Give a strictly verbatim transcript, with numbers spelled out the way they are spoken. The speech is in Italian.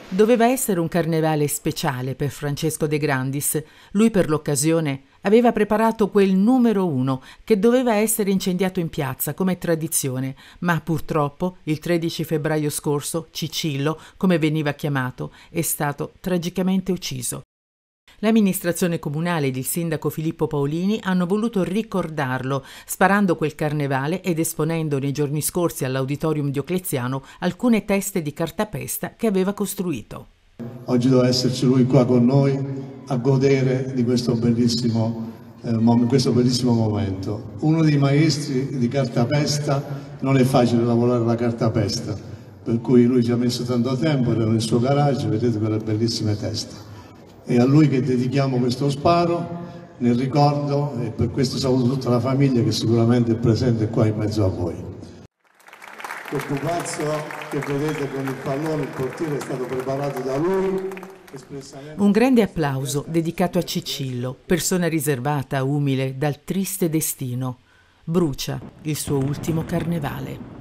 Doveva essere un carnevale speciale per Francesco De Grandis. Lui per l'occasione aveva preparato quel numero uno che doveva essere incendiato in piazza come tradizione, ma purtroppo il tredici febbraio scorso Cicillo, come veniva chiamato, è stato tragicamente ucciso. L'amministrazione comunale ed il sindaco Filippo Paolini hanno voluto ricordarlo, sparando quel carnevale ed esponendo nei giorni scorsi all'Auditorium Diocleziano alcune teste di cartapesta che aveva costruito. Oggi doveva esserci lui qua con noi a godere di questo bellissimo, eh, mom- questo bellissimo momento. Uno dei maestri di cartapesta, non è facile lavorare la cartapesta, per cui lui ci ha messo tanto tempo, era nel suo garage, vedete quelle bellissime teste. È a lui che dedichiamo questo sparo nel ricordo, e per questo saluto tutta la famiglia che sicuramente è presente qua in mezzo a voi. Il pupazzo che vedete con il pallone, il portiere, è stato preparato da lui. Un grande applauso dedicato a Cicillo, persona riservata, umile, dal triste destino. Brucia il suo ultimo carnevale.